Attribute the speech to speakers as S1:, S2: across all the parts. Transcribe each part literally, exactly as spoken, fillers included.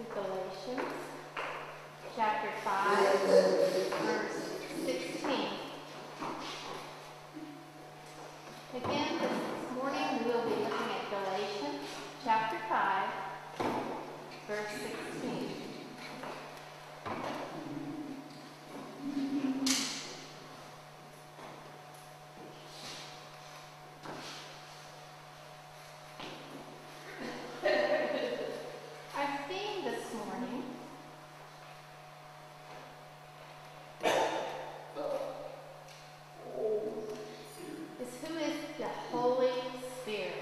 S1: to Galatians chapter five, verse sixteen. Again, this morning we will be looking at Galatians chapter five, verse sixteen. Our theme this morning is who is the Holy Spirit.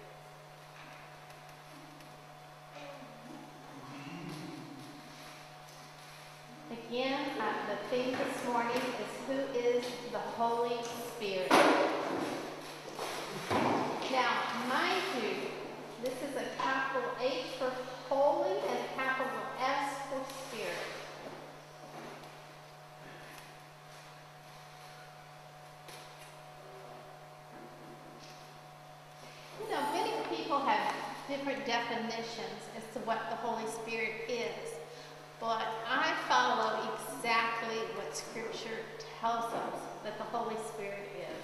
S1: Again, uh, the theme this morning is who is the Holy Spirit. Now, mind you, this is a capital H for holy and a capital S for spirit. You know, many people have different definitions as to what the Holy Spirit is, but I follow exactly what Scripture tells us that the Holy Spirit is.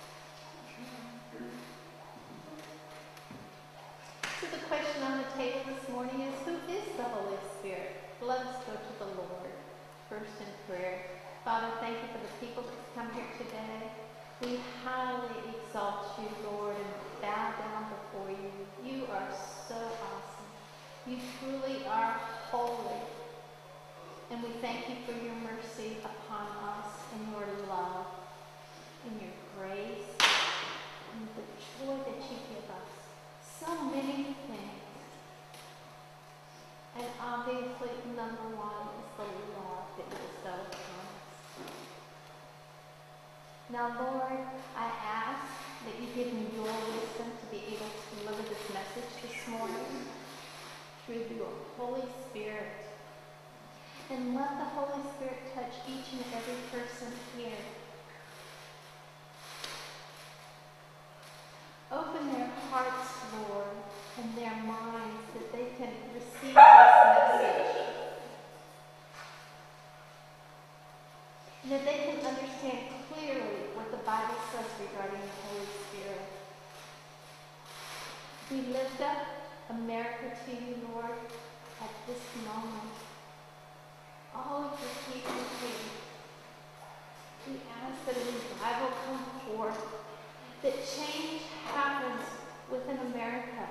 S1: So the question on the table this morning is, who is the Holy Spirit? Let us go to the Lord first in prayer. Father, thank you for the people that come here today. We highly exalt you, Lord, and bow down before you. You are so awesome. You truly are holy. And we thank you for your mercy upon us and your love and your grace and the joy that you give us. So many things. And obviously, number one is the love that you bestow upon us. Now, Lord, I ask that you give me your wisdom to be able to deliver this message this morning through your Holy Spirit. And let the Holy Spirit touch each and every person here. Open their hearts, Lord, and their minds that they can receive this message. And that they can understand clearly what the Bible says regarding the Holy Spirit. We lift up America to you, Lord, at this moment. All of the people here, we ask that a revival come forth, that change happens within America.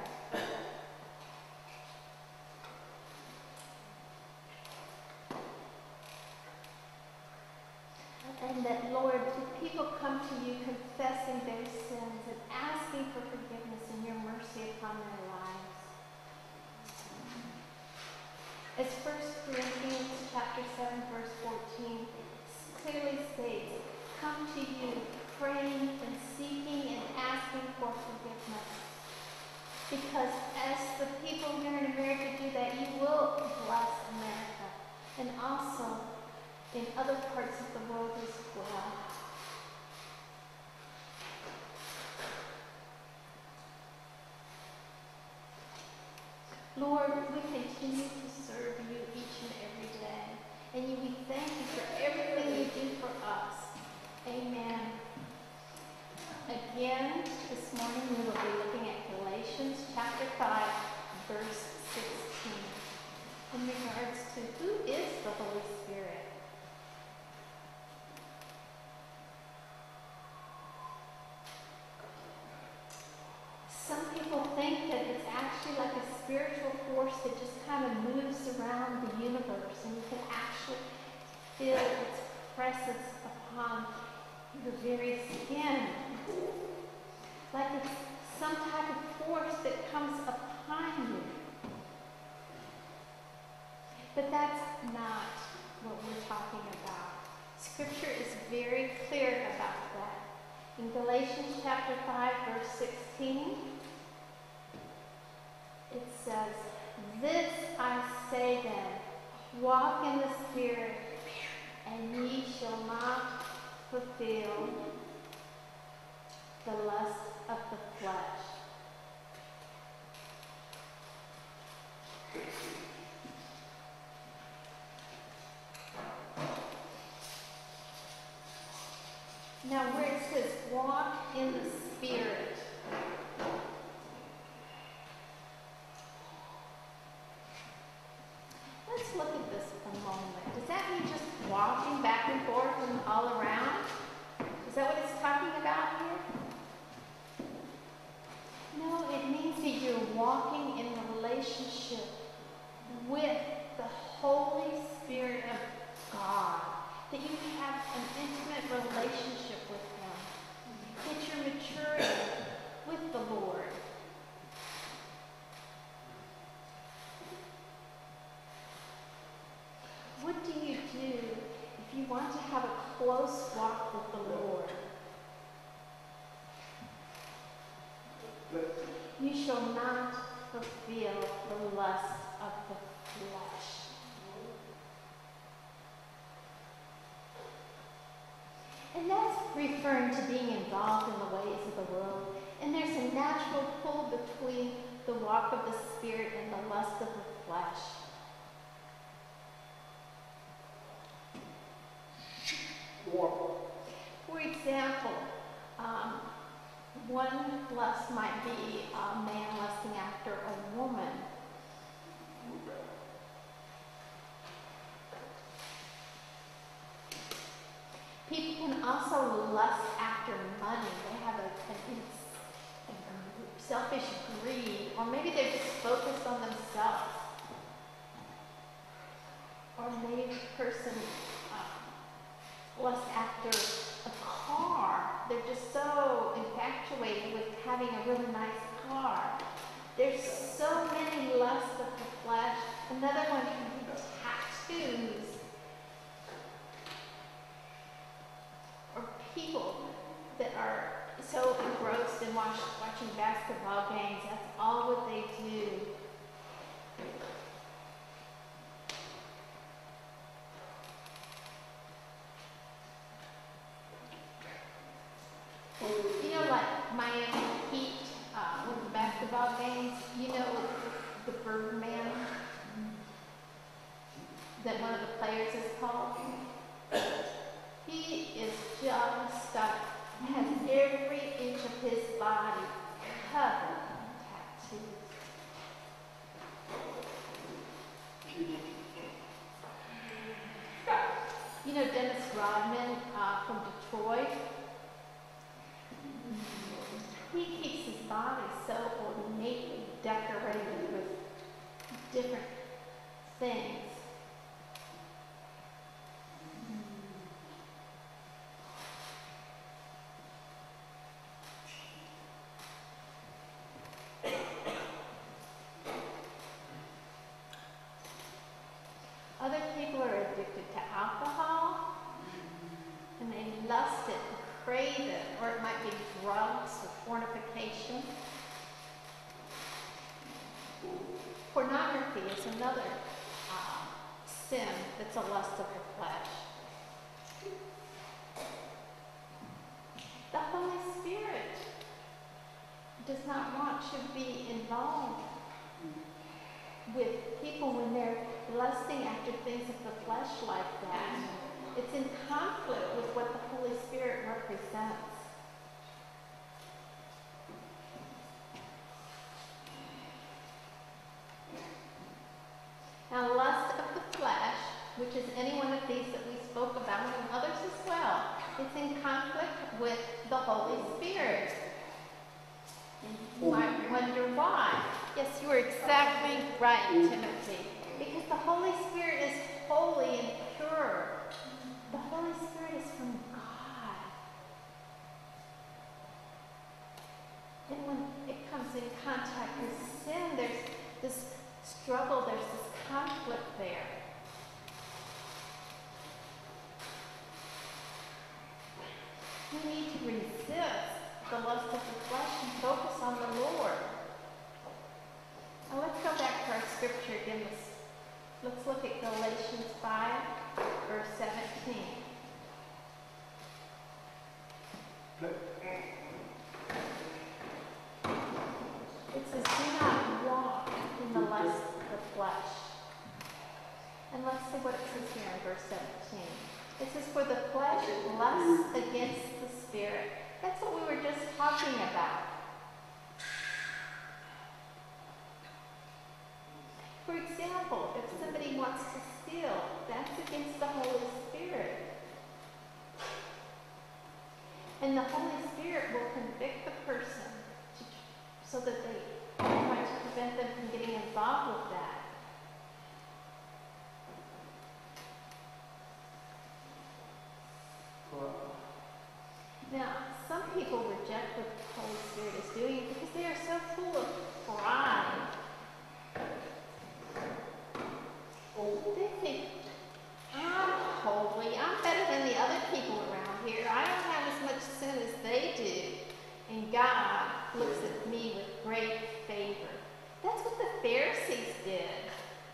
S1: And that, Lord, people come to you confessing their sins and asking for forgiveness and your mercy upon their lives. As First Corinthians chapter seven, verse fourteen clearly states, come to you praying and seeking and asking for forgiveness. Because as the people here in America do that, you will bless America. And also in other parts of the world as well. Lord, we continue to serve you each and every day. And we thank you for everything you do for us. Amen. Again, this morning we will be looking at Galatians chapter five, verse sixteen, in regards to who is the Holy Spirit. Some people think that it's actually like a spiritual force that just kind of moves around the universe, and you can actually feel its presence upon your very skin. Like it's some type of force that comes upon you. But that's not what we're talking about. Scripture is very clear about that. In Galatians chapter five, verse sixteen, it says, this I say then, walk in the Spirit, and ye shall not fulfill the lust of the flesh. Now where it says walk in the Spirit, let's look at this for a moment. Does that mean just walking back and forth and all around? Is that what it's talking about here? No, it means that you're walking in a relationship with the Holy Spirit of God. That you have an intimate relationship with Him. That you're maturing with the Lord. What do you do if you want to have a close walk with the Lord? You shall not fulfill the lust of the flesh. And that's referring to being involved in the ways of the world. And there's a natural pull between the walk of the Spirit and the lust of the flesh. For example, um, one lust might be a man lusting after a woman. People can also lust after money. They have a, a, a selfish greed, or maybe they're just focused on themselves. Or maybe a person uh, lusts after a car. They're just so infatuated with having a really nice car. There's so many lusts of the flesh. Another one can be tattoos. Or people that are so engrossed in watch, watching basketball games. That's all what they do. You know, like Miami Heat, uh, with the basketball games, you know the Birdman that one of the players is called? He is just stuck, has every inch of his body covered in tattoos. You know Dennis Rodman uh, from Detroit? He keeps his body so ornately decorated with different things. Other people are addicted to alcohol, and they lust it and crave it, or it might be drugs or fornication. Pornography is another uh, sin that's a lust of the flesh. The Holy Spirit does not want to be involved with people when they're lusting after things of the flesh like that. It's in conflict with what the Holy Spirit represents. Now, lust of the flesh, which is any one of these that we spoke about, and others as well, it's in conflict with the Holy Spirit. You might wonder why. Yes, you are exactly right, Timothy. Because the Holy Spirit is holy and pure. The Holy Spirit is from God. And when it comes in contact with sin, there's this struggle, there's this conflict there. We need to resist the lust of the flesh and focus on the Lord. Now let's go back to our scripture again. Let's, let's look at Galatians five, verse seventeen. It says, do not walk in the lust of the flesh. And let's see what it says here in verse seventeen. It says, for the flesh lusts against the spirit. That's what we were just talking about. For example, if somebody wants to steal, that's against the Holy Spirit. And the Holy Spirit will convict the person to, so that they try to prevent them from getting involved with that. Now, some people reject what the Holy Spirit is doing because they are so full of pride. They think, I'm holy, I'm better than the other people around here. I don't have as much sin as they do. And God looks at me with great favor. That's what the Pharisees did.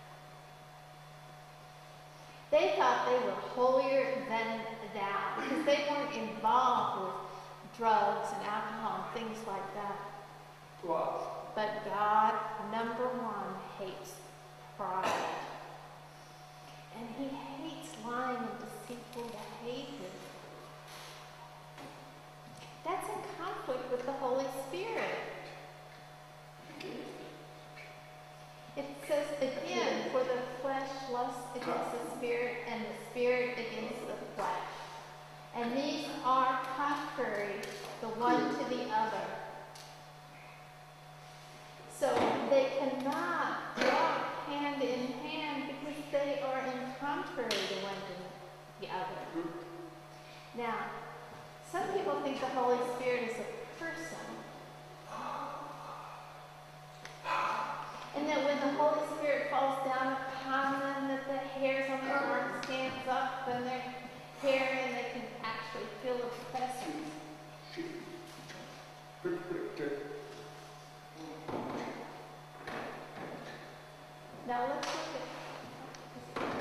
S1: They thought they were holier than thou because they weren't involved with drugs and alcohol and things like that.
S2: Wow.
S1: But God, number one, hates pride. And he hates lying and deceitful behavior. That's in conflict with the Holy Spirit. It says again, for the flesh lusts against the spirit and the spirit against the flesh. And these are contrary the one to the other. So they cannot walk hand in hand because they are in contrary the one to the other. Now, some people think the Holy Spirit is a person. And that when the Holy Spirit falls down upon them, that the hairs on their arms stands up and their hair, and they can actually feel the presence. Now let's look at.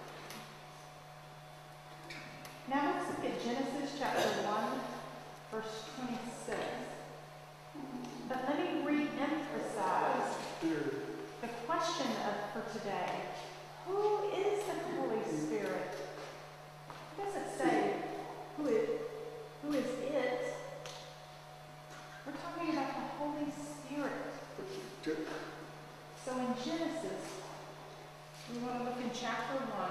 S3: Now let's look at Genesis chapter one, verse twenty-six. But let me re-emphasize the question of, for today. Who is the Holy Spirit? It doesn't say who is, who is it. We're talking about the Holy Spirit. So in Genesis, we want to look in chapter one.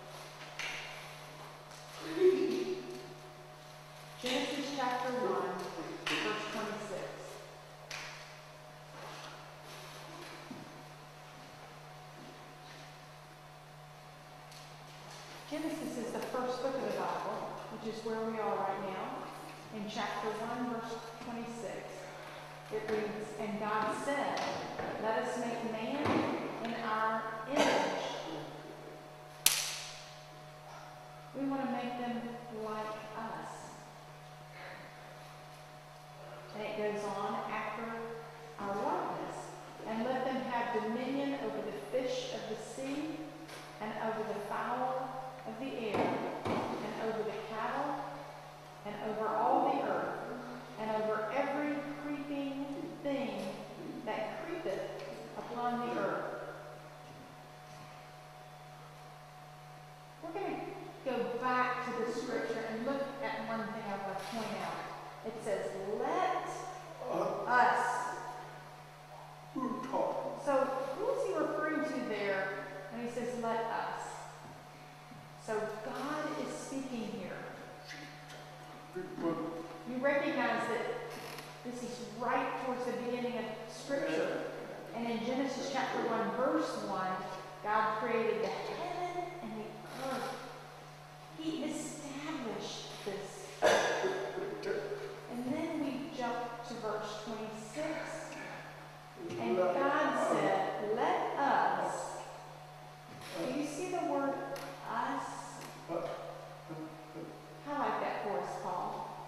S3: Genesis chapter one, verse twenty-six. Genesis is the first book of the Bible, which is where we are right now. In chapter one, verse twenty-six, it reads, and God said, let us make man in our image. We want to make them like us. And it goes on, after our likeness, and let them have dominion over the fish of the sea, and over the fowl of the air, and over the cattle, and over all the earth, and over every creeping thing that creepeth upon the earth. We're going to go back to the scripture and look at one thing I want to point out. It says, let
S2: Uh,
S3: us.
S2: who talking?
S3: So who is he referring to there when he says, let us? So God is speaking here. You recognize that this is right towards the beginning of Scripture. And in Genesis chapter one, verse one, God created the heaven and the earth. He established this. And then we jump to verse twenty-six. And God said, let us. Do you see the word us? Highlight that for us, Paul.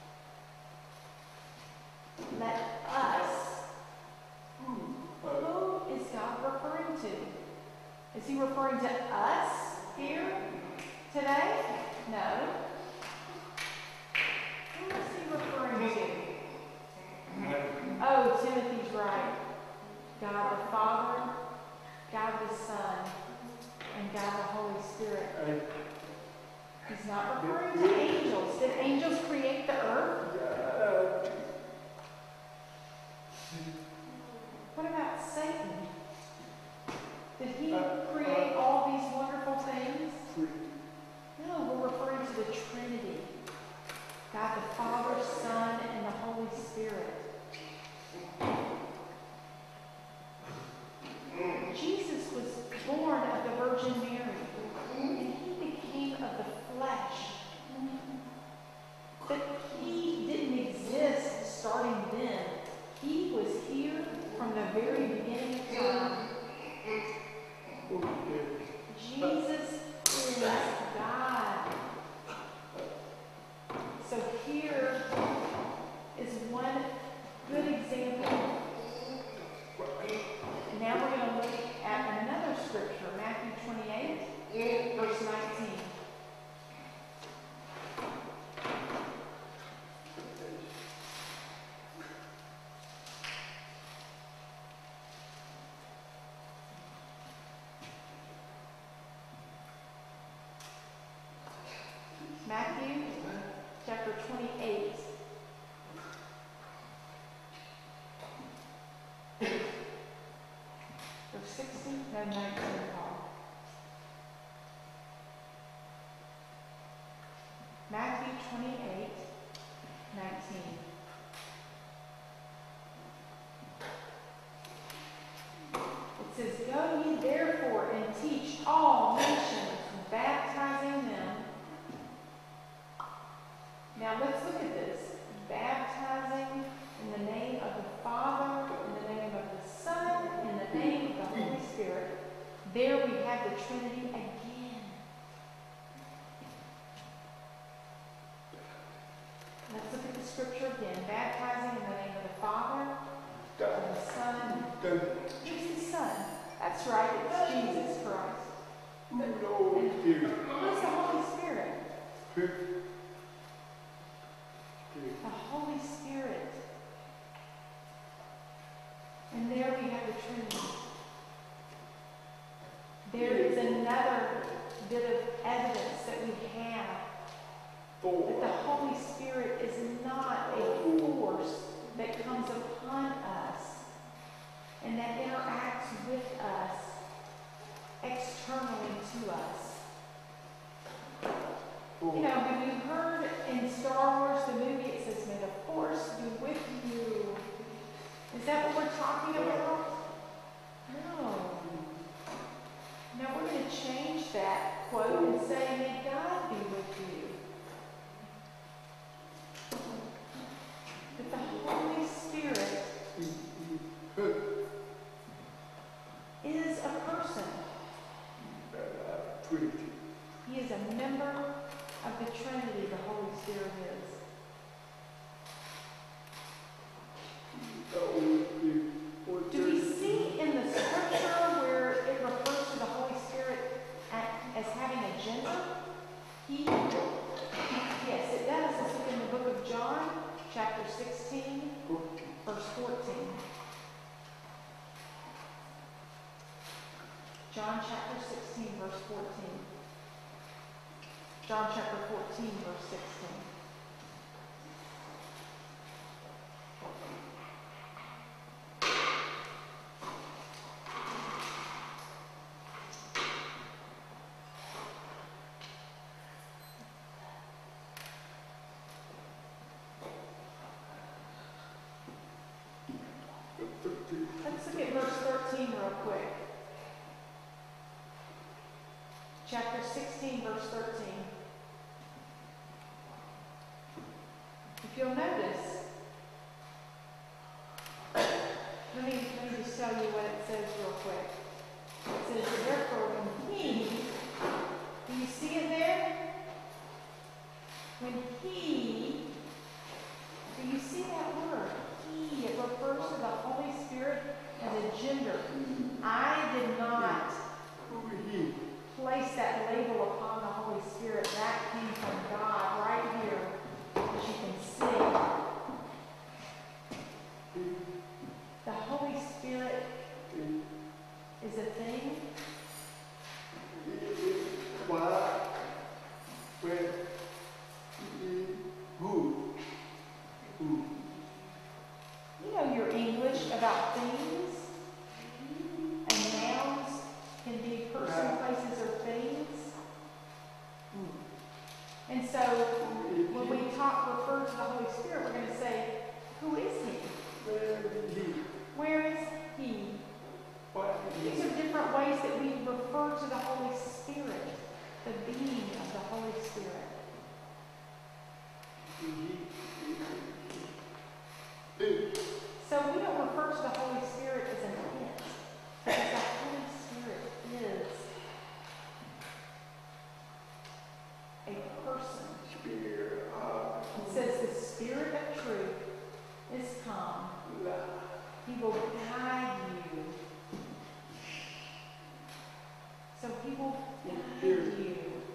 S3: Let us. Who is God referring to? Is he referring to us here today? No. Who is he referring to? Oh, Timothy's right. God the Father, God the Son, and God the Holy Spirit. He's He's not referring to angels. Did angels create the earth?
S2: Yeah.
S3: What about Satan? Did he create all these wonderful things? No, we're referring to the Trinity. God the Father, Son, and the Holy Spirit. Jesus was born of the Virgin Mary, and he became of the flesh. But he didn't exist starting then. He was here from the very beginning of time. Jesus is God. So here is one good example. And now we're going to look at another scripture, Matthew twenty-eight, verse nineteen. Matthew chapter twenty-eight. Verse sixteen, no, nineteen, Paul. Matthew twenty-eight, nineteen. It says, "Go ye therefore and teach all nations, baptizing them." Now let's look at this. Baptizing in the name of the Father, in the name of the Son, in the name of the Holy Spirit. There we have the Trinity again. Let's look at the scripture again. Baptizing in the name of the Father, and the Son. Who's the Son? That's right, it's Jesus Christ. Who's the Holy Spirit? The Holy Spirit. And there we have the Trinity. There is another bit of evidence that we have that the Holy Spirit is not a force that comes upon us and that interacts with us externally to us. You know, have you heard in Star Wars, the movie, it says, "May the Force be with you." Is that what we're talking about? No. Now we're going to change that quote and say, "May God be with you." But the Holy Spirit is a person. He is a member of the Trinity, the Holy Spirit is. Do we see in the scripture where it refers to the Holy Spirit as having a gender? He? Yes, it does. Let's look in the book of John, chapter sixteen, verse fourteen. John chapter sixteen, verse fourteen. John chapter fourteen, verse sixteen. Let's look at verse thirteen real quick. Chapter sixteen, verse thirteen. If you'll notice, let me, let me just tell you what it says real quick. It says, "Therefore, when he," do you see it there? When he, do you see that word? He, it refers to the Holy Spirit as a gender. I did not place that label upon the Holy Spirit. That came from God right here, as you can see. ways that we refer to the Holy Spirit, the being of the Holy Spirit. So we don't refer to the Holy Spirit as an it, because the Holy Spirit is a person.
S2: Spirit of
S3: It says the Spirit of truth is come.
S2: love.
S3: He will guide you. So he will guide you.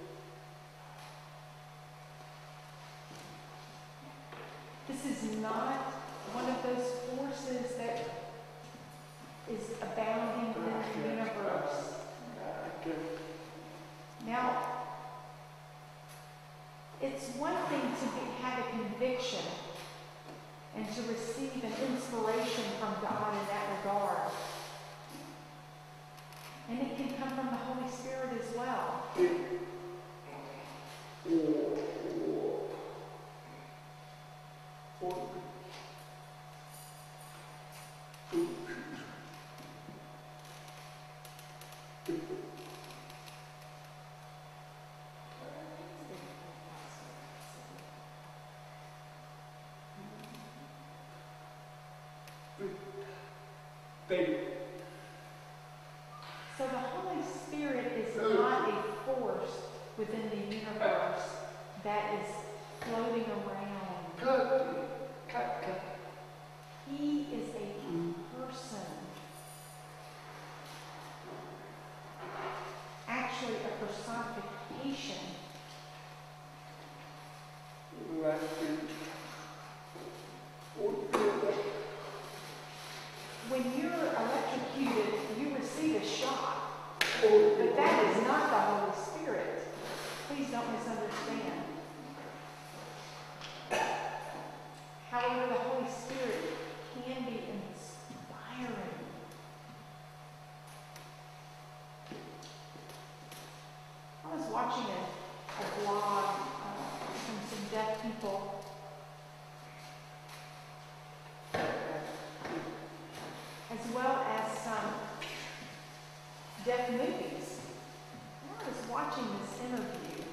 S3: This is not one of those forces that is abounding in the universe. Now, it's one thing to be, have a conviction and to receive an inspiration from God in that regard. And it can come from the Holy Spirit as well.
S2: They
S3: So the Holy Spirit is not a force within the universe that is floating around.
S2: cut, cut, cut.
S3: He is a person. Actually, a personification.
S2: Like
S3: When you're electrocuted, you receive a shock.
S2: oh,
S3: But that is not the Holy Spirit. Please don't misunderstand. However, the Holy Spirit can be inspiring. I was watching a, a blog uh, from some deaf people. As well as some deaf movies. And I was watching this interview,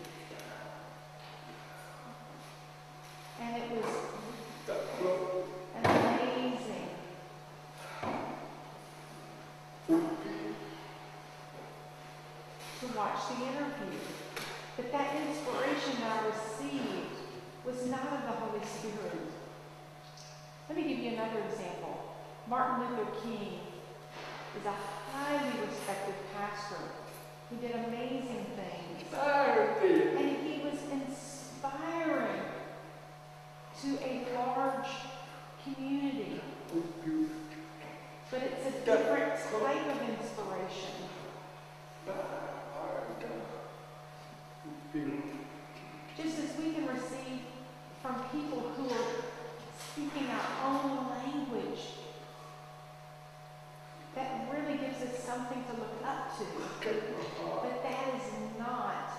S3: and it was an amazing to watch the interview. But that inspiration that I received was not of the Holy Spirit. Let me give you another example. Martin Luther King is a highly respected pastor who did amazing things. And he was inspiring to a large community. But it's a different type of inspiration. Just as we can receive from people who are speaking our own language, that really gives us something to look up to. But that is not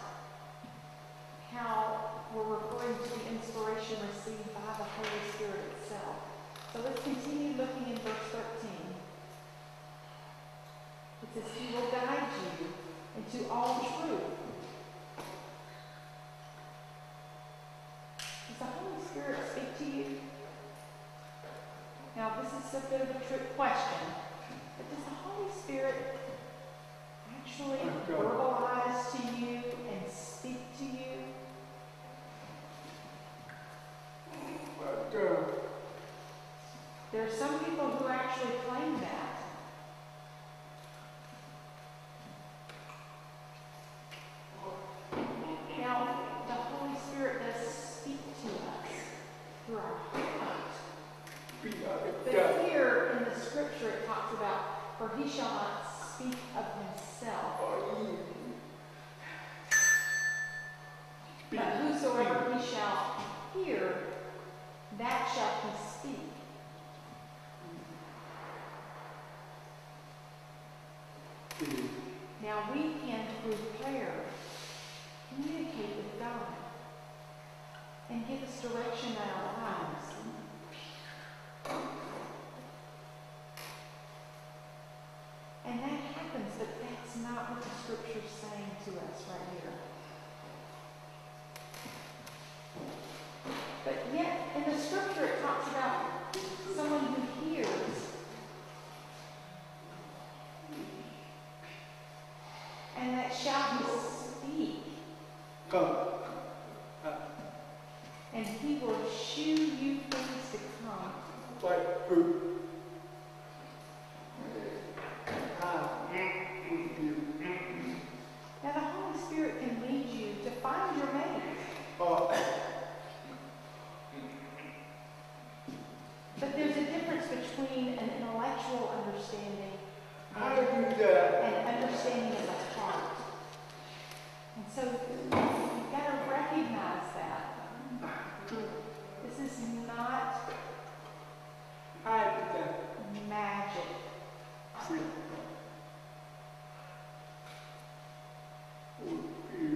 S3: how we're referring to the inspiration received by the Holy Spirit itself. So let's continue looking in verse thirteen. It says, He will guide you into all truth. Does the Holy Spirit speak to you? Now, this is a bit of a trick question. But does the Holy Spirit actually verbalize to you and speak to you?
S2: But, uh,
S3: There are some people who actually claim that. Now, the Holy Spirit does speak to us through our heart.
S2: be out
S3: But here in the scripture it talks about, for he shall not speak of himself, but whosoever he shall hear, that shall he speak. Now we can, through prayer, communicate with God and give us direction in our lives. And that happens, but that's And that shall he speak,
S2: Come.
S3: and he will shew you things to come.
S2: What fruit? I with you.
S3: Now the Holy Spirit can lead you to find your mate.
S2: Uh,
S3: But there's a difference between an intellectual understanding
S2: I
S3: and
S2: do that.
S3: an understanding of the heart. And so you've got to recognize that. This is not
S2: I do that.
S3: magic.
S2: Free. With you.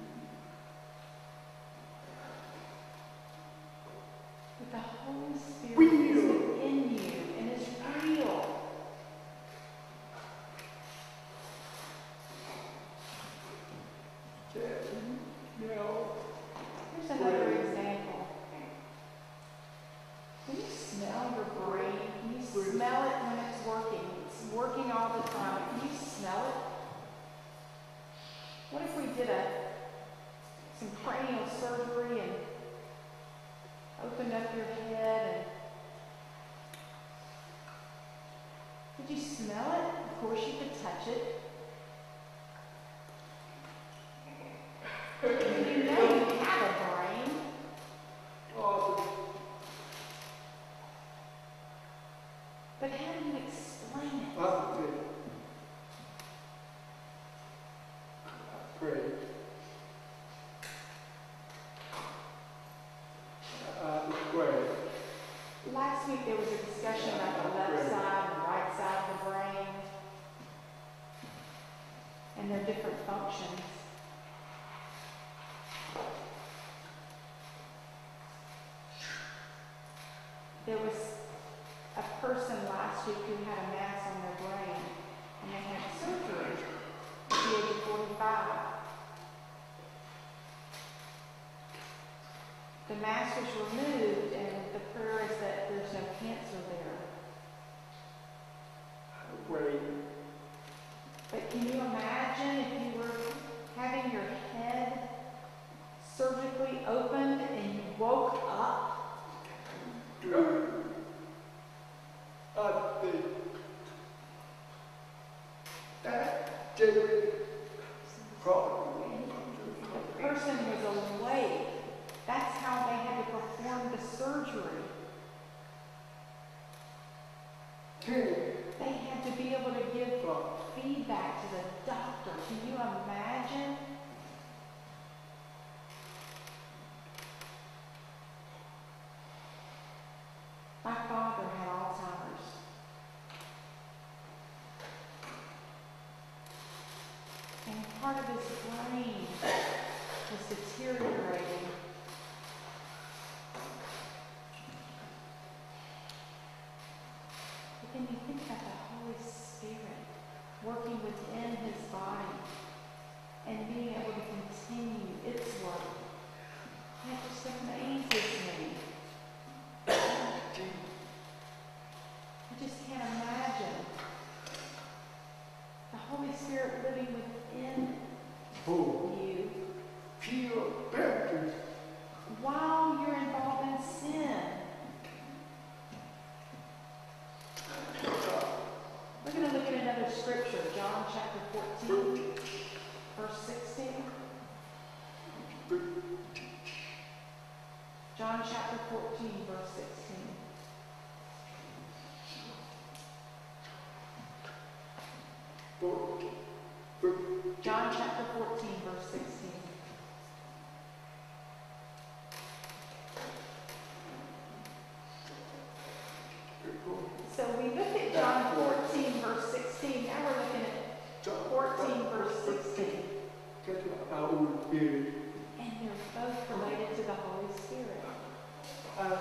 S3: But the Holy Spirit
S2: Real.
S3: is within you and is real.
S2: No.
S3: Here's another example. Can you smell your brain? Can you smell it when it's working? It's working all the time. Can you smell it? What if we did a some cranial surgery and opened up your head and could you smell it? Of course you could touch it. You know you have a brain.
S2: Awesome.
S3: But how do you explain it?
S2: Positive. I pray. I pray.
S3: Last week there was a discussion about the left side and right side of the brain and their different functions. There was a person last week who had a mass on their brain and they had surgery at the age of forty-five. The mass was removed and the prayer is that there's no cancer there.
S2: I pray.
S3: But can you imagine if you were having your head surgically opened and you woke up?
S2: Do I think that David probably
S3: The person was awake. That's how they had to perform the surgery.
S2: can
S3: They had to be able to give feedback to the doctor. Can you imagine? My father had Alzheimer's. And part of his brain was deteriorating. But then you think about the Holy Spirit working within his body and being able to continue its work. That just amazes me. I just can't imagine the Holy Spirit living within
S2: who
S3: you
S2: pure baptism.
S3: while you're involved in sin. We're going to look at another scripture, John chapter fourteen, verse sixteen. John chapter fourteen, verse sixteen. John chapter fourteen, verse sixteen. So we looked at John fourteen, verse sixteen. Now we're looking at fourteen, verse sixteen.
S2: I would be
S3: And they're both related to the Holy Spirit.
S2: uh,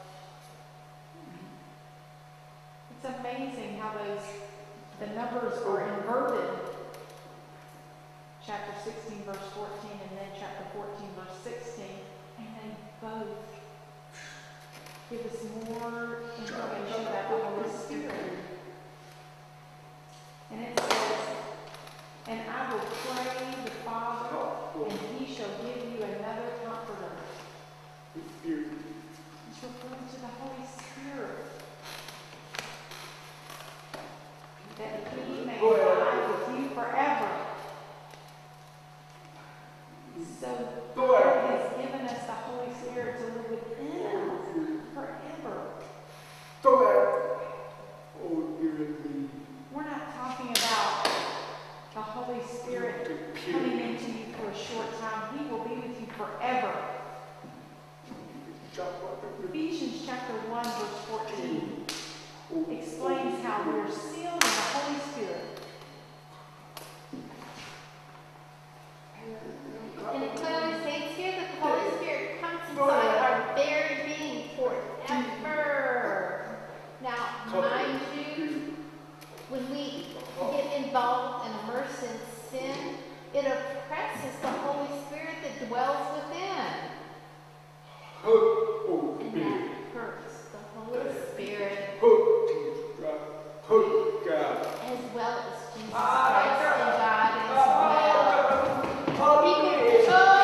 S3: It's amazing how those, the numbers are inverted. Chapter sixteen, verse fourteen, and then chapter fourteen, verse sixteen. And they both give us more information about the Holy Spirit. And it says, and I I will pray the Father, and he shall give you another comforter.
S2: Spirit.
S3: It's referring to the Holy Spirit. That he may abide with you forever. So God has given us the Holy Spirit to live within us forever.
S2: Go ahead. Oh, Spirit, me.
S3: We're not talking about the Holy Spirit coming into you for a short time. He will be with you forever. Ephesians chapter one, verse fourteen explains how we're sealed in the Holy Spirit.
S1: And it clearly states here that the Holy Spirit comes inside our very being forever. Now, mind you, when we get involved and immersed in sin, it oppresses the Holy Spirit that dwells within.
S2: Oh,
S1: And
S2: Spirit.
S1: that hurts the Holy Spirit
S2: Hurt Jesus Christ. Hurt God.
S1: as well as Jesus Christ and God as well. People, oh,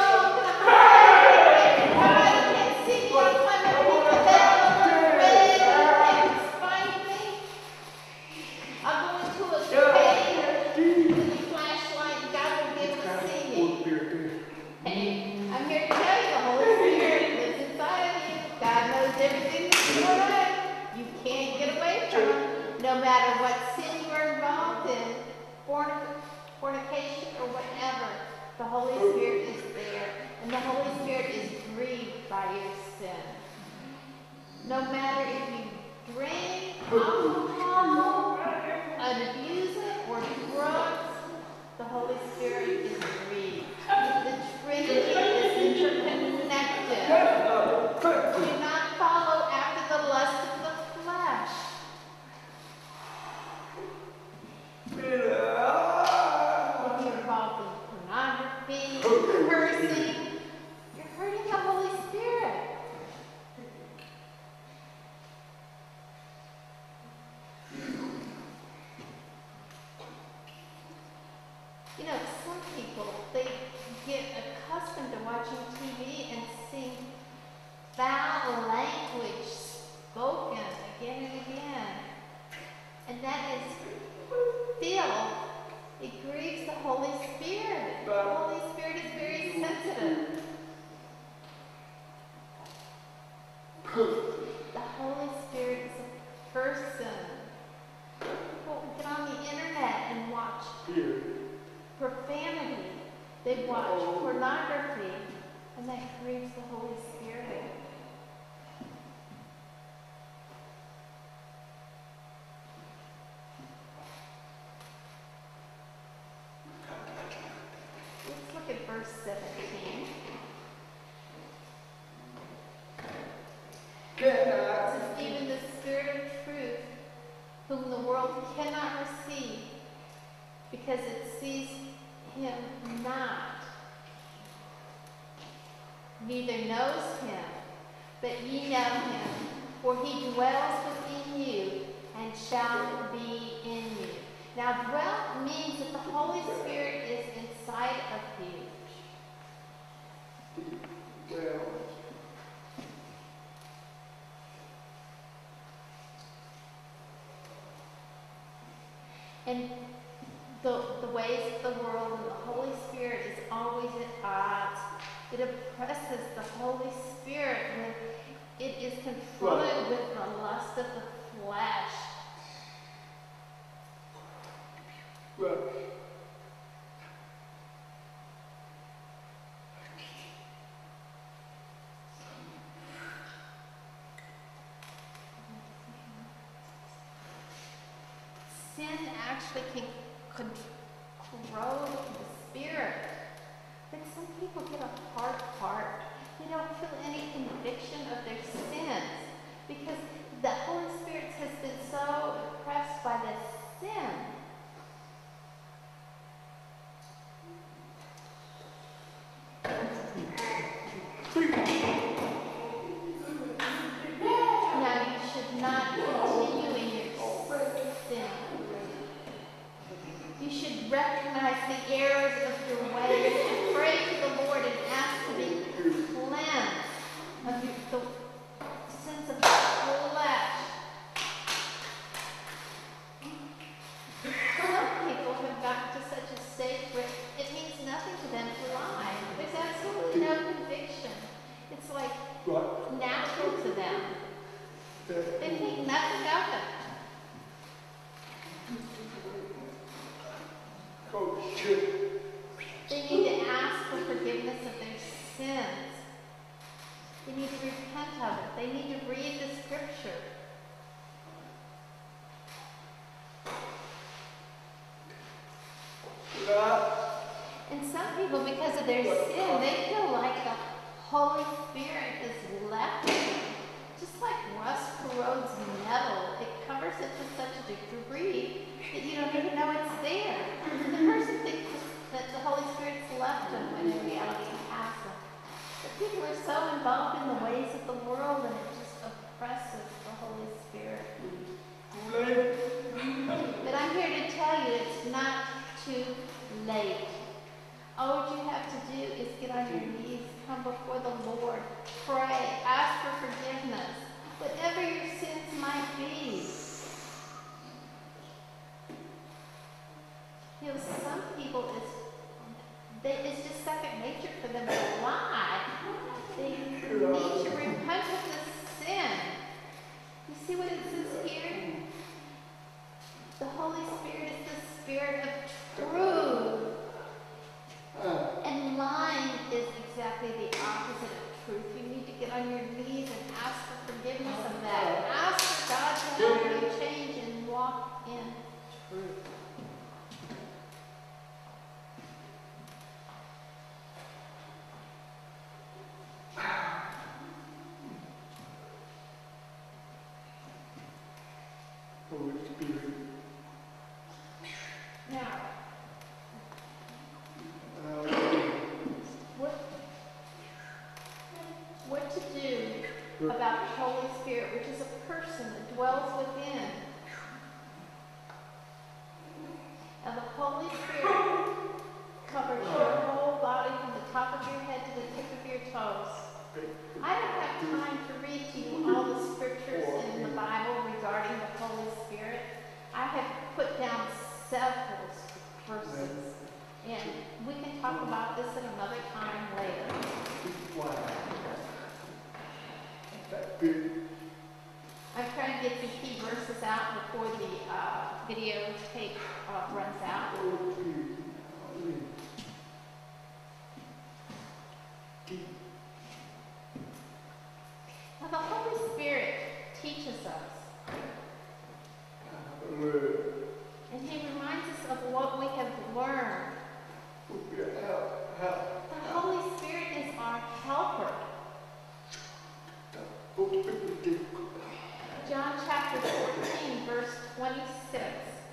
S1: God, you can't see me, I'm climbing up the bed, red, you can't find me. I'm going to a cave with a flashlight, and God will be able to see me. Hey, I'm here to tell you, the Holy Spirit lives inside of you. God knows everything that's going on. You can't get away from Him. No matter what sin you're involved in, fornic- fornication or whatever, the Holy Spirit is there. And the Holy Spirit is grieved by your sin. No matter if you drink alcohol, an abuser, or drugs, the Holy Spirit is grieved. The Trinity is interconnected. Do not follow after the lust of the flesh. If you're involved in pornography, cursing, you're hurting the Holy Spirit. You know, some people, they get accustomed to watching T V and seeing foul language spoken again and again. And that is filth. It grieves the Holy Spirit. The Holy Spirit is very sensitive. The Holy Spirit is a person. People get on the internet and watch profanity. They watch pornography, and that grieves the Holy Spirit. Let's look at verse seventeen. It says, even the Spirit of truth, whom the world cannot receive, because it sees him not, neither knows him, but ye know him, for he dwells within you and shall be in you. Now, dwell means that the Holy Spirit is inside of you.
S2: Well,
S1: And the, the ways of the world and the Holy Spirit is always at odds. It oppresses the Holy Spirit when it is confronted with the lust of the flesh.
S2: well,
S1: Sin actually can corrode the spirit. But some people get a hard heart. They don't feel any conviction of their sins because the Holy Spirit has been so oppressed by this sin. Now you should not continue in your sin. You should recognize the error
S2: shit.
S1: They need to ask for forgiveness of their sins. They need to repent of it. They need to read the scripture. And some people, because of their sin, they feel like the Holy Spirit is left, just like rust corrodes metal. It covers it to such a degree that you don't even know it's there. The person thinks that the Holy Spirit's left them when in reality it hasn't. But people are so involved in the ways of the world, and it just oppresses the Holy Spirit. But I'm here to tell you it's not too late. All you have to do is get on your knees, come before the Lord, pray, ask for forgiveness, whatever your sins might be. You know, some people, it's, they, it's just second nature for them to lie. They need to repent of the sin. You see what it says here? The Holy Spirit is the Spirit of truth. And lying is exactly the opposite of truth. You need to get on your knees and ask for forgiveness of that. Ask for God to help you change and walk in truth.
S2: Holy Spirit.
S1: Now,
S2: Uh,
S1: what, what to do about the Holy Spirit, which is a person that dwells within. Now, the Holy Spirit covers your whole body from the top of your head to the tip of your toes. I don't have time to read to you all the scriptures in the Bible regarding the Holy Spirit. I have put down several verses. And we can talk about this at another time later. I'm trying to get the key verses out before the uh, videotape uh, runs out. Now, the Holy Spirit teaches us. And He reminds us of what we have learned. The Holy Spirit is our helper. John chapter fourteen, verse twenty-six.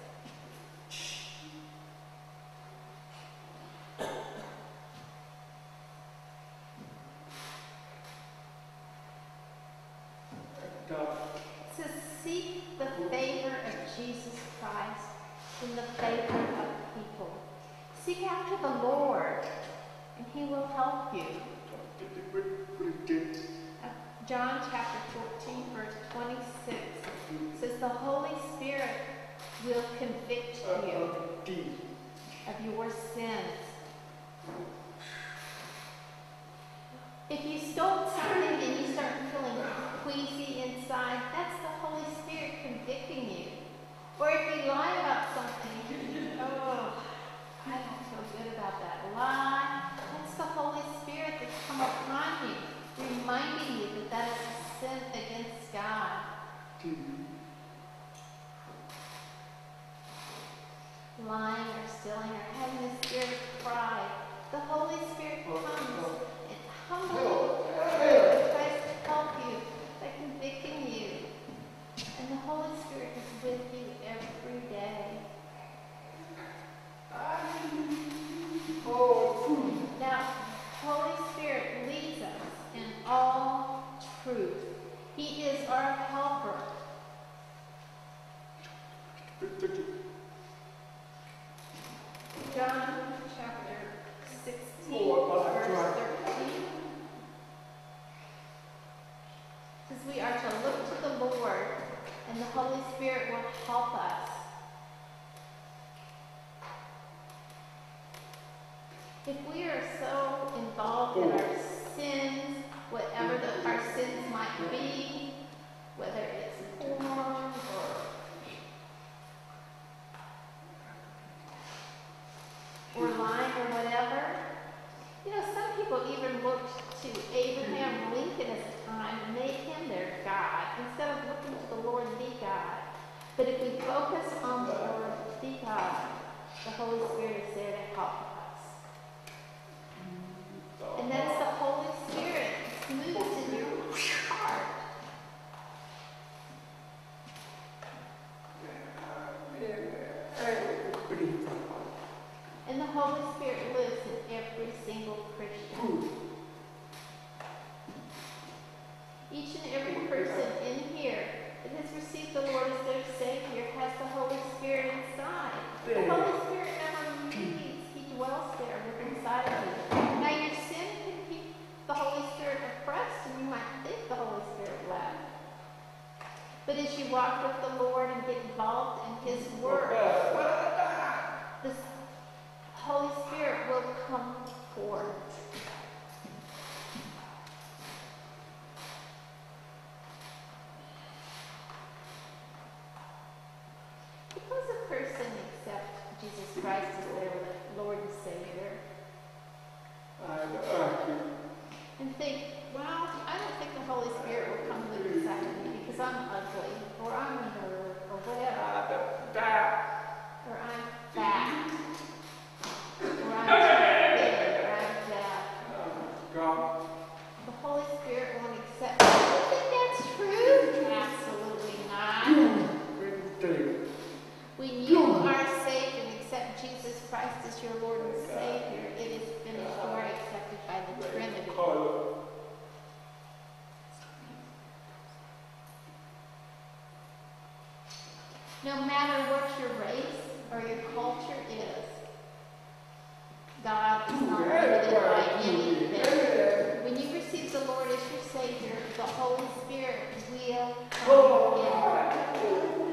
S1: It says, seek the favor of Jesus Christ in the favor of people. Seek after the Lord, and He will help you. Uh, John chapter fourteen, verse twenty-six says the Holy Spirit will convict you of your sins. If you stole something and you start feeling queasy inside, that's the Holy Spirit convicting you. Or if you lie about something, oh, I don't feel good about that lie. That's the Holy Spirit that's come upon you, reminding you that that is a sin against God. Lying or stealing or having the spirit of pride. The Holy Spirit comes and humbly tries to help you by convicting you. And the Holy Spirit is with you every day. Now, Holy Spirit leads us in all truth. He is our helper. John chapter sixteen, verse thirteen. Says we are to look to the Lord, and the Holy Spirit will help us. If we are so involved in our sins, whatever the, our sins might be, whether it's porn or or people even looked to Abraham Lincoln at the time and made him their God instead of looking to the Lord the God. But if we focus on the Lord the God, the Holy Spirit is there to help us. And that's the Holy Spirit. It's moved in your heart. And the Holy Spirit lives in every single Christian. Each and every person in here that has received the Lord as their Savior has the Holy Spirit inside. The Holy Spirit never leaves. He dwells there within inside of you. Now your sin can keep the Holy Spirit oppressed, and you might think the Holy Spirit left. But as you walk with the Lord and get involved in His Word, the Holy Spirit will come forth. Suppose a person accepts Jesus Christ as their Lord and Savior and think, well, I don't think the Holy Spirit will come live inside of me because I'm ugly, or I'm a nerd, or whatever, or I'm fat, or I'm thin, or I'm deaf. The Holy Spirit won't accept me. Do you think that's true? Absolutely not. When you are saved and accept Jesus Christ as your Lord and Savior, it is finished. You are accepted by the Trinity. No matter what your race or your culture is, God is not limited by anything. When you receive the Lord as your Savior, the Holy Spirit will come in.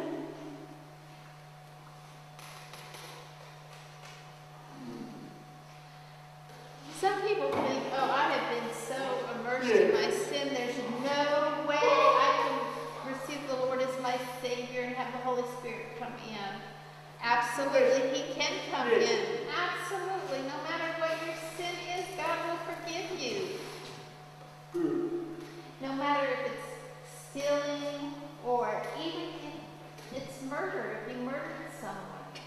S1: Some people think, oh, I have been so immersed in my sin, there's no way I can receive the Lord as my Savior and have the Holy Spirit come in. Absolutely, He can come in. Absolutely. No matter what your sin is, God will forgive you. No matter if it's stealing or even if it's murder, if you murdered someone.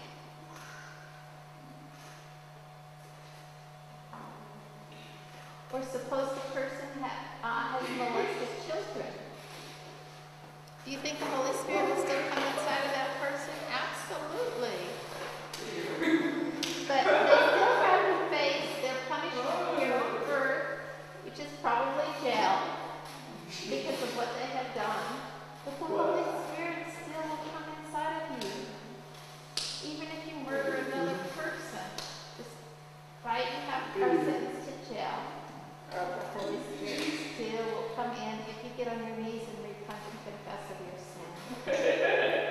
S1: Or suppose the person ha- uh, has molested children. Do you think the Holy Spirit will still come inside of that person? Absolutely. But they still have to face their punishment here on earth, which is probably jail, because of what they have done. But the Holy Spirit still will come inside of you. Even if you murder another person, despite you have are sentenced to jail, the Holy Spirit still will come in if you get on your knees and repent and confess of your sin.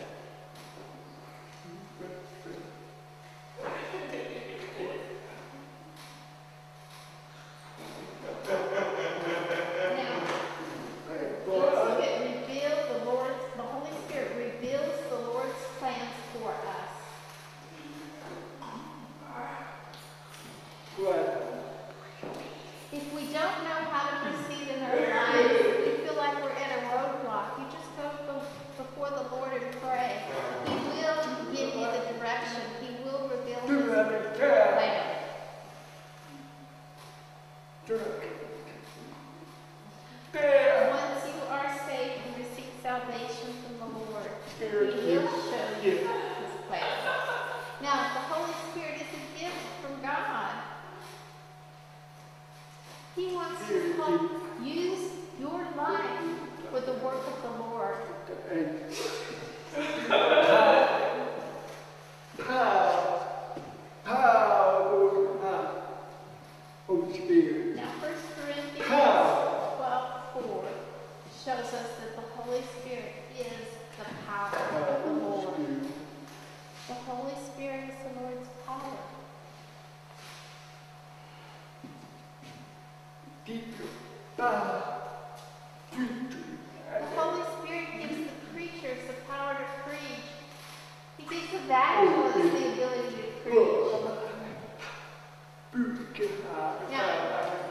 S1: Once you are saved and receive salvation from the Lord, He will show you His plan. Now, the Holy Spirit is a gift from God. He wants to help use your life for the work of the Lord. Now, First Corinthians twelve four shows us that the Holy Spirit is the power of the Lord. The Holy Spirit is the Lord's power. The Holy Spirit gives the preachers the power to preach. He gives the evangelists the ability to preach. Now,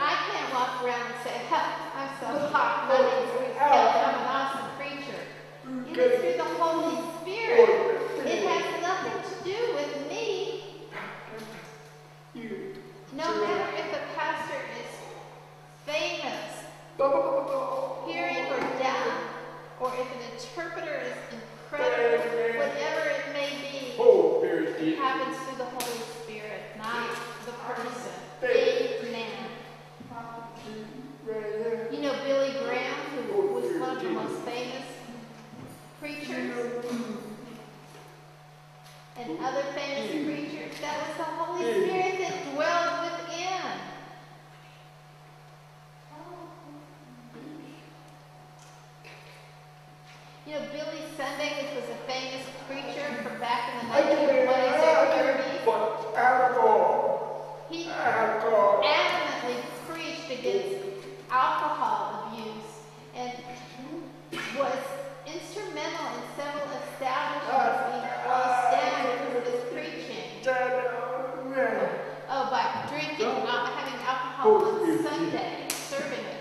S1: around and say, "Ha, I'm so hot, my name's Ruth Kelly, I'm an awesome preacher." It is through the Holy Spirit. It has nothing to do with me. No matter if a pastor is famous, hearing or deaf, or if an interpreter is incredible, whatever it may be, it happens through the Holy Spirit, not the person. Amen. You know Billy Graham, who was one of the most famous preachers, and other famous preachers, that was the Holy Spirit that dwelled within. You know, Billy Sunday, which was a famous preacher from back in the nineteen twenties or thirties, he adamantly preached against alcohol abuse and was instrumental in several establishments being closed down because of his preaching. Oh, by drinking, uh, having alcohol on Sunday, serving it.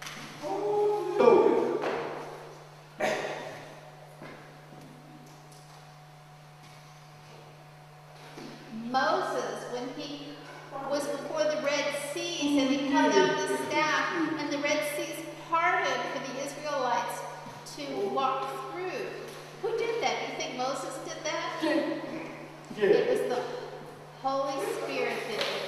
S1: Moses, when he was before the Red Seas and he held out his staff and the Red Seas parted for the Israelites to walk through. Who did that? You think Moses did that?
S2: Yeah.
S1: It was the Holy Spirit that did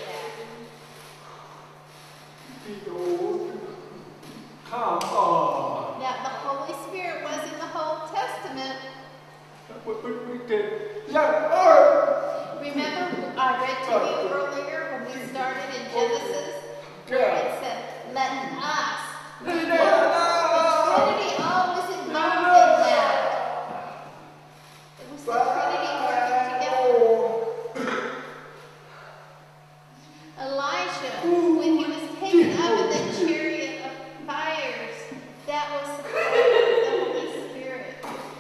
S1: that.
S2: Come on.
S1: Now, the Holy Spirit was in the Old Testament. Remember, I read to you earlier when we started in Genesis, where it said, "Let us." The Trinity always involved in that. It was the Trinity working together. Elijah, when he was taken up in the chariot of fires, that was the power of the Holy Spirit.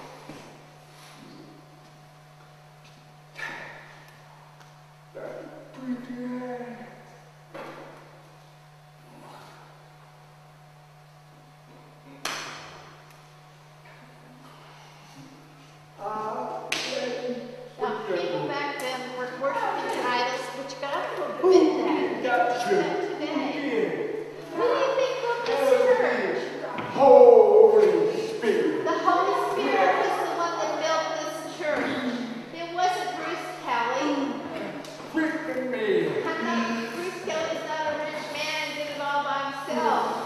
S1: Now, people back then were worshiping idols, which God forbid that. That today. Who do you think built this church?
S2: Holy Spirit.
S1: The Holy Spirit was the one that built this church. It wasn't Bruce Kelly.
S2: Freaking me.
S1: I'm not, Bruce Kelly's not a rich man and did it all by himself.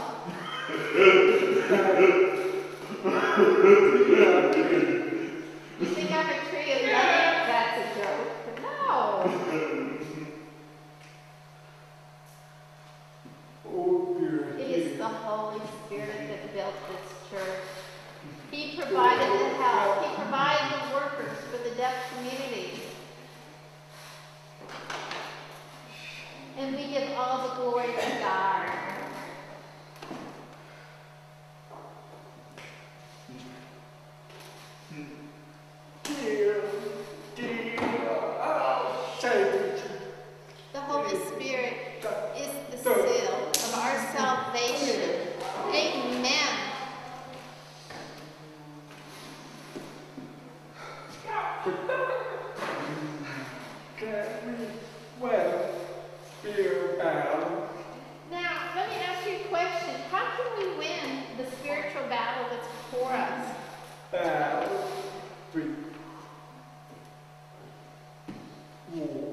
S1: You think I'm a tree of life? That's a joke. No.
S2: Oh, dear.
S1: It is the Holy Spirit that built this church. He provided the help. He provided the workers for the deaf community. And we give all the glory to God.
S2: Dear, dear, oh, Savior.
S1: The Holy Spirit is the seal of our salvation. Amen.
S2: Can we well feel bound?
S1: Now, let me ask you a question. How can we win the spiritual battle that's before us?
S2: Bound. Three. War.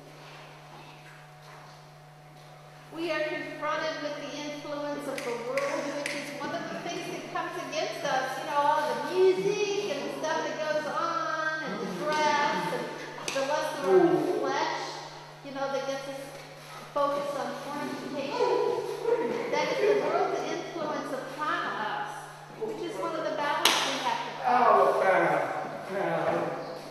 S1: We are confronted with the influence of the world, which is one of the things that comes against us. You know, all the music and the stuff that goes on, and the dress, and the lust of our flesh, you know, that gets us focused on fornication. That is the world's influence upon us, which is one of the battles we have to fight.
S2: Oh, bound. Bound.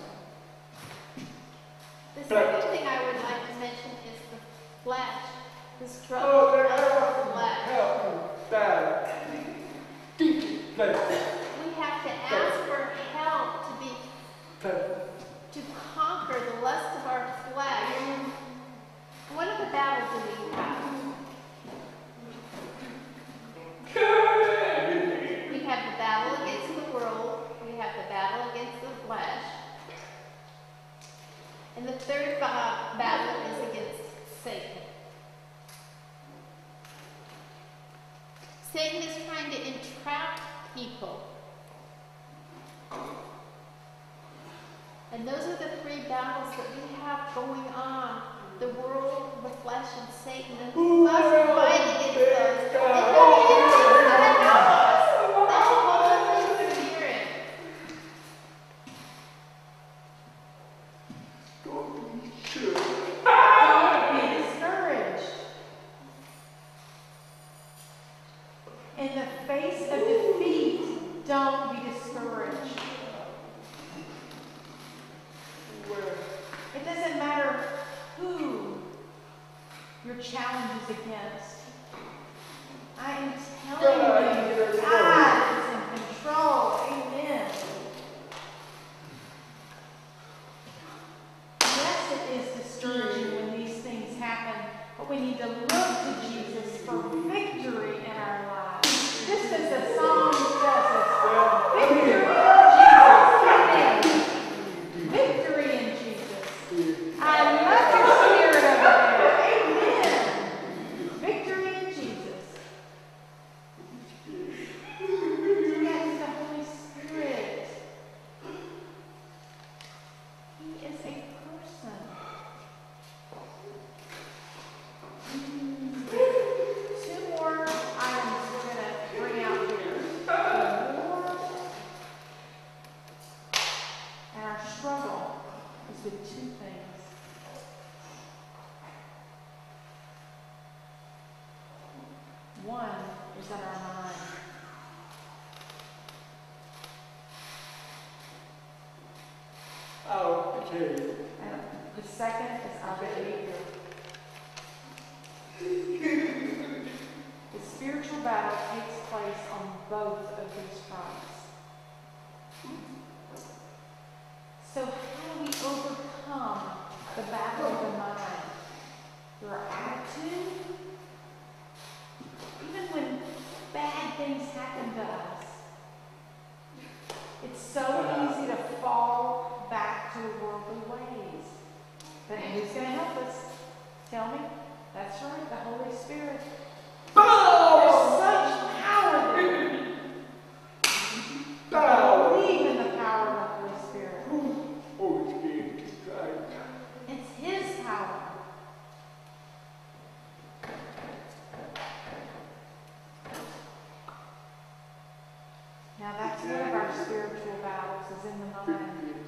S1: The second thing I would like to mention is the flesh, the struggle
S2: Oh, there
S1: of the flesh.
S2: help me. Bound. Deep place.
S1: We have to ask for help to be to conquer the lust of our flesh. What are the battles that we have? Satan is trying to entrap people. And those are the three battles that we have going on. The world, the flesh, and Satan. And we must fight against those. And who is going to help us? The Holy Spirit.
S2: Don't be sure.
S3: Don't be discouraged. In the face of defeat, don't be discouraged.
S2: Where?
S3: It doesn't matter who your challenge is against. I am telling you, God is in control. Amen. Yes, it is discouraging when these things happen, but we need to look to Jesus for victory in our lives. Just as the song tells us, victory in Jesus. Amen. Victory in Jesus. I love your spirit over there. Amen. Victory in Jesus. Yes, the Holy Spirit. He is a person. Mm. Two more items we're going to bring out here. The war and our struggle is with two things. One is in our mind.
S2: Okay.
S3: And the second is our behavior. The spiritual battle takes place on both of these fronts. So how do we overcome the battle of the mind? Through our attitude? Even when bad things happen to us, it's so easy to fall back to worldly ways. But who's going to help us? Tell me. That's right, the Holy Spirit. There's such power there.
S2: Power.
S3: Believe in the power of the Holy Spirit.
S2: Holy Spirit.
S3: It's His power. Now that's one of our spiritual battles, is in the mind.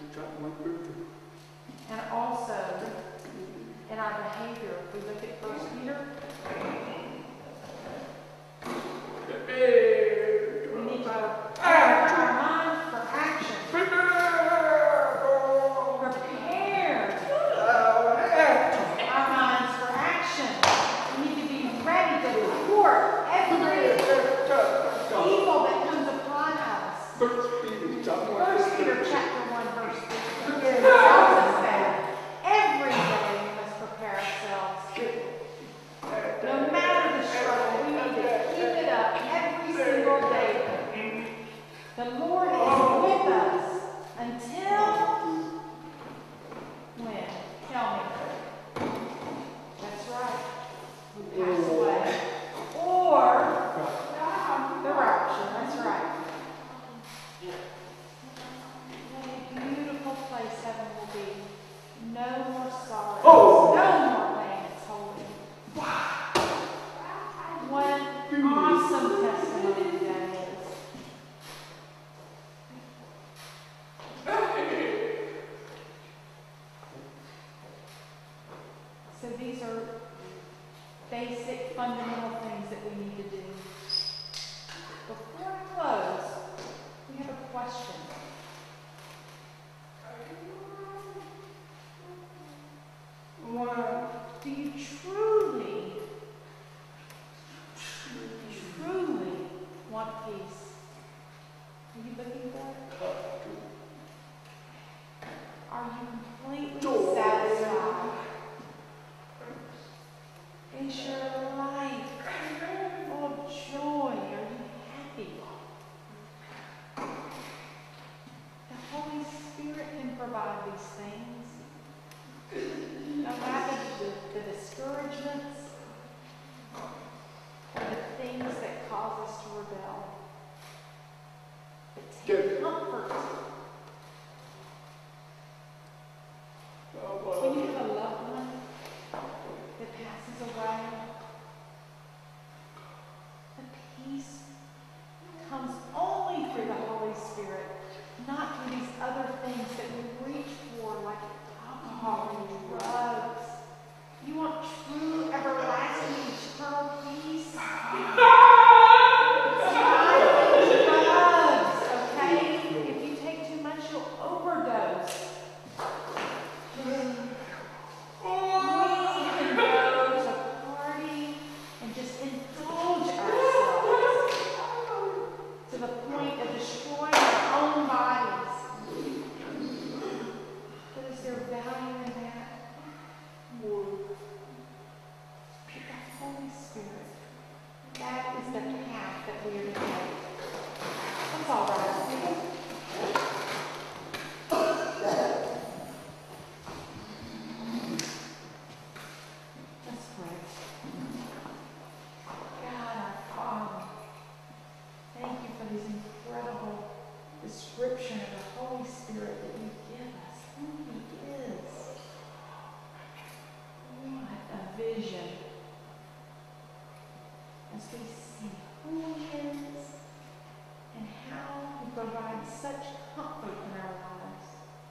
S3: And also in our behavior. If we look at First Peter, we need to prepare our mind for action. Prepare our minds for action. We need to be ready to thwart every evil that comes upon us. First Peter chapter one, verse three. It tells us that every day we must prepare ourselves. No matter the struggle, we need to keep it up every single day. The Lord is with us until when? Tell me. That's right. We pass away. Or the rapture. That's right. What a beautiful place heaven will be. No more sorrow.
S2: Oh.
S3: No more pain. It's holy. What an awesome testimony that is. So these are basic, fundamental things that we need to do. Before I close, we have a question. Do you truly, truly want peace? Are you looking for it? Are you completely satisfied? Is your life full of joy? Are you happy? The Holy Spirit can provide these things. No matter the, the discouragements, or the things that cause us to
S2: Get-
S3: comfort.
S2: Oh,
S3: When
S2: well.
S3: you have a loved one that passes away, the peace comes only through the Holy Spirit, not through these other things that we reach for, like alcohol and drugs. You want true, everlasting, eternal peace? It's not in drugs, okay? If you take too much, you'll overdose. We can go to a party and just indulge ourselves to the point of destroying our own bodies. But is there value in that? But the Holy Spirit, that is the path that we are to take. That's all right. Let's pray. God, our Father, thank you for this incredible description of the Holy Spirit that you give us, who He is. What a vision as we see who He is and how He provides such comfort in our lives.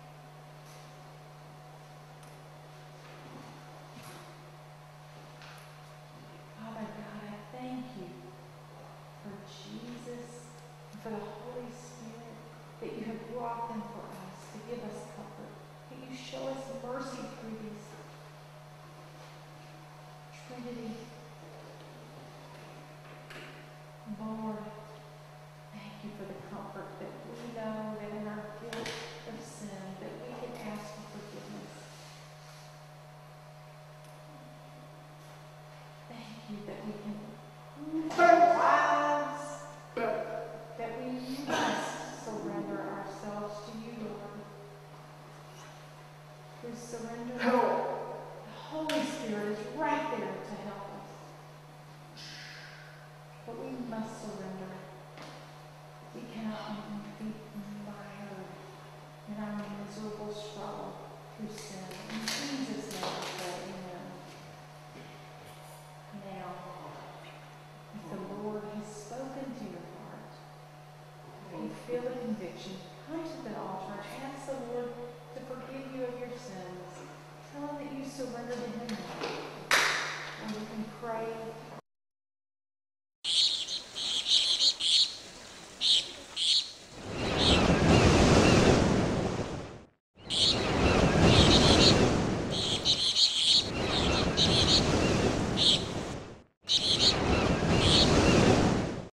S3: Father God, I thank you for Jesus and for the Holy Spirit that you have brought them for us to give us comfort, that you show us mercy through these Trinity. Lord, thank you for the comfort that we know that in our guilt of sin that we can ask for forgiveness. Thank you that we can prove our lives, that we must surrender ourselves to you, Lord. Through surrender,
S2: Help.
S3: the Holy Spirit is right there to help us. But we must surrender. We cannot be mired in our miserable struggle through sin. In Jesus' name I pray, amen. Now, if the Lord has spoken to your heart, if you feel a conviction, come to the altar and ask the Lord to forgive you of your sins. Tell him that you surrender to him now. Or you can pray